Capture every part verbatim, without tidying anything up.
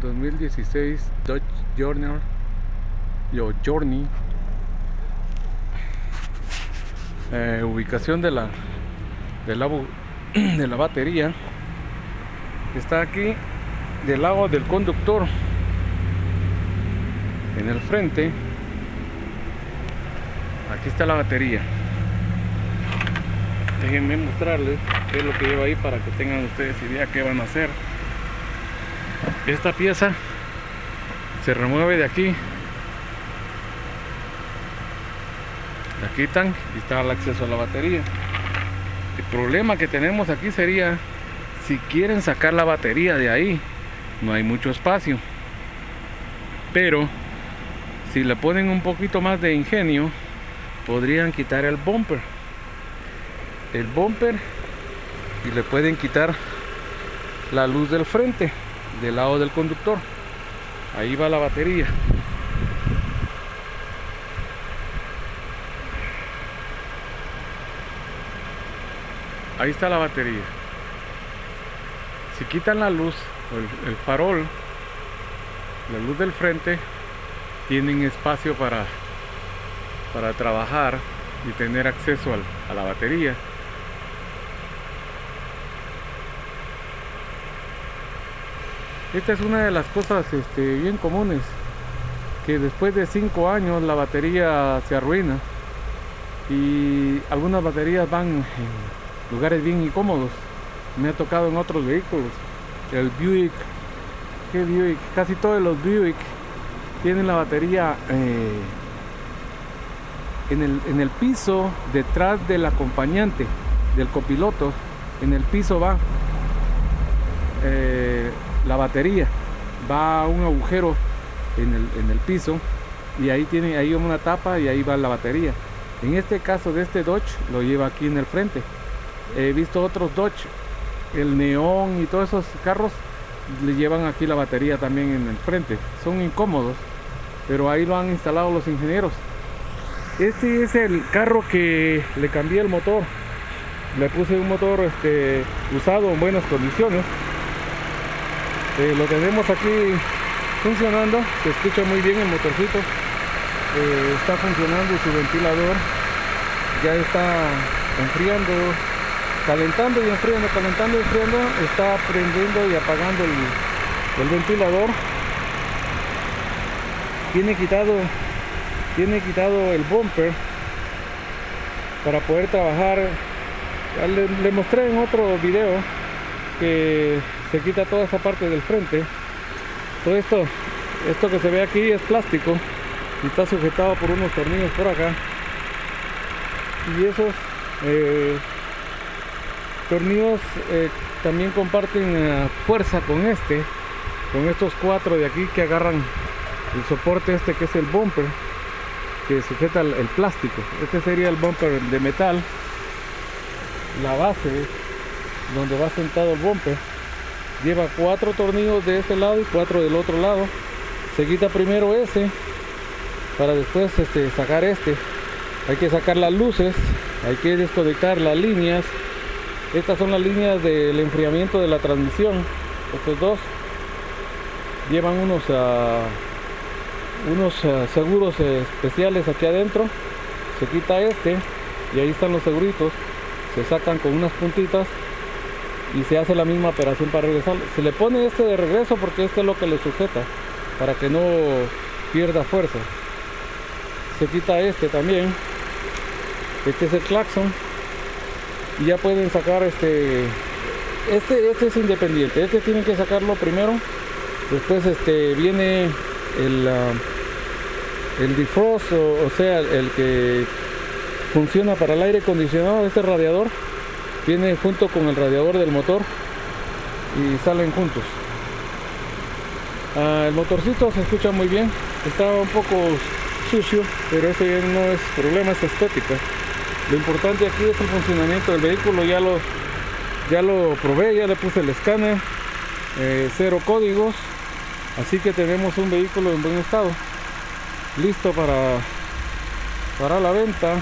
dos mil dieciséis Dodge Journey, yo Journey. Eh, ubicación de la de la, de la batería está aquí del lado del conductor, en el frente. Aquí está la batería. Déjenme mostrarles qué es lo que lleva ahí para que tengan ustedes idea qué van a hacer. Esta pieza se remueve de aquí, la quitan y está el acceso a la batería. El problema que tenemos aquí sería si quieren sacar la batería de ahí, no hay mucho espacio, pero si le ponen un poquito más de ingenio podrían quitar el bumper el bumper y le pueden quitar la luz del frente del lado del conductor. Ahí va la batería. Ahí está la batería. Si quitan la luz, el, el farol, la luz del frente, tienen espacio para para trabajar y tener acceso al, a la batería. Esta es una de las cosas este, bien comunes, que después de cinco años la batería se arruina y algunas baterías van en lugares bien incómodos. Me ha tocado en otros vehículos, el Buick, ¿qué Buick? Casi todos los Buick tienen la batería eh, en, el, en el piso, detrás del acompañante, del copiloto. En el piso va eh, la batería, va a un agujero en el, en el piso y ahí tiene ahí una tapa y ahí va la batería. En este caso de este Dodge lo lleva aquí en el frente. He visto otros Dodge, el Neon y todos esos carros le llevan aquí la batería también en el frente. Son incómodos, pero ahí lo han instalado los ingenieros. Este es el carro que le cambié el motor, le puse un motor este, usado en buenas condiciones. Eh, lo tenemos aquí funcionando, se escucha muy bien el motorcito. Eh, está funcionando su ventilador, ya está enfriando, calentando y enfriando, calentando y enfriando, está prendiendo y apagando el, el ventilador. Tiene quitado, tiene quitado el bumper para poder trabajar. Ya le, le mostré en otro video que se quita toda esa parte del frente. Todo esto, esto que se ve aquí es plástico y está sujetado por unos tornillos por acá. Y esos eh, tornillos eh, también comparten eh, fuerza con este, con estos cuatro de aquí que agarran el soporte este que es el bumper, que sujeta el, el plástico. Este sería el bumper de metal, la base donde va sentado el bumper. Lleva cuatro tornillos de este lado y cuatro del otro lado. Se quita primero ese para después este, sacar este. Hay que sacar las luces, hay que desconectar las líneas. Estas son las líneas del enfriamiento de la transmisión. Estos dos llevan unos uh, unos uh, seguros uh, especiales aquí adentro. Se quita este y ahí están los seguritos. Se sacan con unas puntitas y se hace la misma operación para regresar. Se le pone este de regreso porque este es lo que le sujeta para que no pierda fuerza. Se quita este también. Este es el claxon y ya pueden sacar este este este es independiente. Este tienen que sacarlo primero. Después este viene el uh, el defrost, o, o sea el que funciona para el aire acondicionado. Este radiador viene junto con el radiador del motor y salen juntos. Uh, el motorcito se escucha muy bien, está un poco sucio, pero eso ya no es problema, es estética. Lo importante aquí es el funcionamiento del vehículo. Ya lo ya lo probé, ya le puse el escáner, eh, cero códigos, así que tenemos un vehículo en buen estado, listo para para la venta.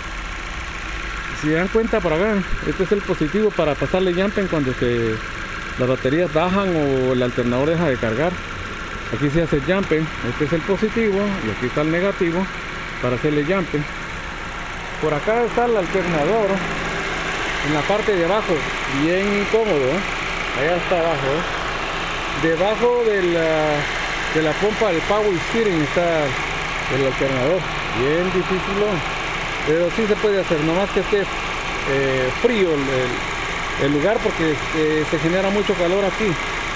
Si dan cuenta por acá, este es el positivo para pasarle llampen cuando se las baterías bajan o el alternador deja de cargar. Aquí se hace jumping, este es el positivo y aquí está el negativo para hacerle jumping. Por acá está el alternador en la parte de abajo, bien incómodo, allá está abajo. Debajo de la, de la pompa del power steering está el alternador, bien difícil, pero sí se puede hacer, nomás que esté eh, frío el, el, el lugar porque eh, se genera mucho calor aquí.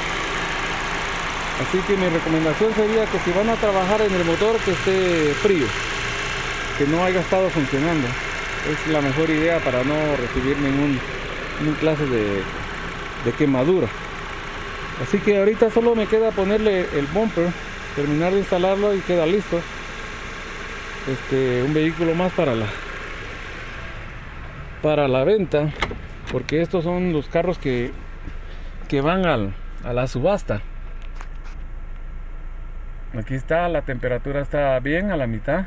Así que mi recomendación sería que si van a trabajar en el motor, que esté frío, que no haya estado funcionando. Es la mejor idea para no recibir ningún, ningún clase de, de quemadura. Así que ahorita solo me queda ponerle el bumper, terminar de instalarlo y queda listo. Este, un vehículo más para la para la venta, porque estos son los carros que, que van al, a la subasta. Aquí está, la temperatura está bien, a la mitad.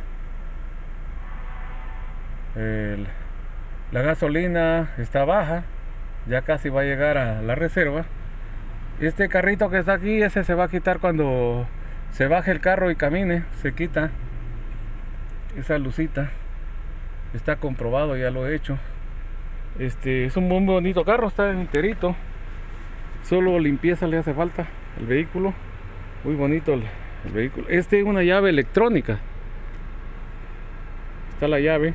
El, la gasolina está baja, ya casi va a llegar a la reserva. Este carrito que está aquí, ese se va a quitar cuando se baje el carro y camine, se quita esa lucita, está comprobado, ya lo he hecho. Este es un muy bonito carro, está enterito, solo limpieza le hace falta el vehículo, muy bonito el, el vehículo. Este es una llave electrónica, está la llave.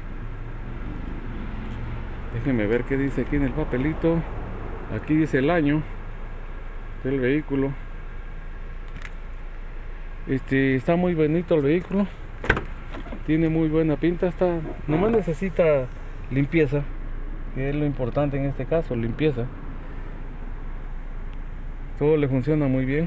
Déjenme ver qué dice aquí en el papelito. Aquí dice el año del vehículo. Este está muy bonito el vehículo, tiene muy buena pinta, está, nomás necesita limpieza, que es lo importante en este caso, limpieza. Todo le funciona muy bien.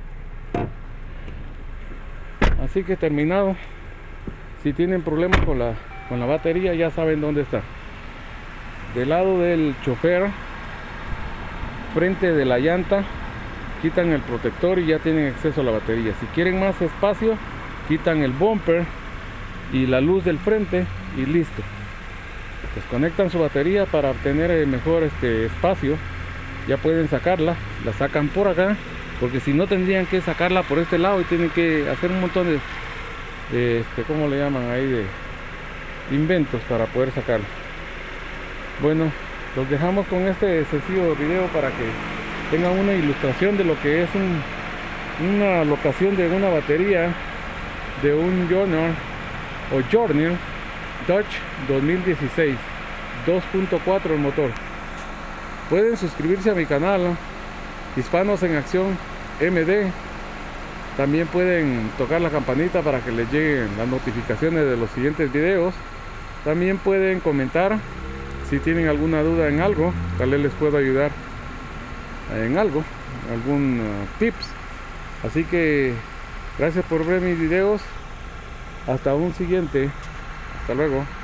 Así que terminado. Si tienen problemas con la, con la batería, ya saben dónde está. Del lado del chofer, frente de la llanta, quitan el protector y ya tienen acceso a la batería. Si quieren más espacio, quitan el bumper y la luz del frente y listo. Desconectan su batería para obtener mejor este espacio. Ya pueden sacarla, la sacan por acá, porque si no tendrían que sacarla por este lado y tienen que hacer un montón de, de este, ¿cómo le llaman ahí? De inventos para poder sacarla. Bueno, los dejamos con este sencillo video para que tengan una ilustración de lo que es un, una locación de una batería de un Journey o Journey Dodge dos mil dieciséis, dos punto cuatro el motor. Pueden suscribirse a mi canal Hispanos en Acción M D. También pueden tocar la campanita para que les lleguen las notificaciones de los siguientes videos. También pueden comentar si tienen alguna duda en algo, tal vez les puedo ayudar en algo, algún uh, tips. Así que gracias por ver mis videos. Hasta un siguiente. Hasta luego.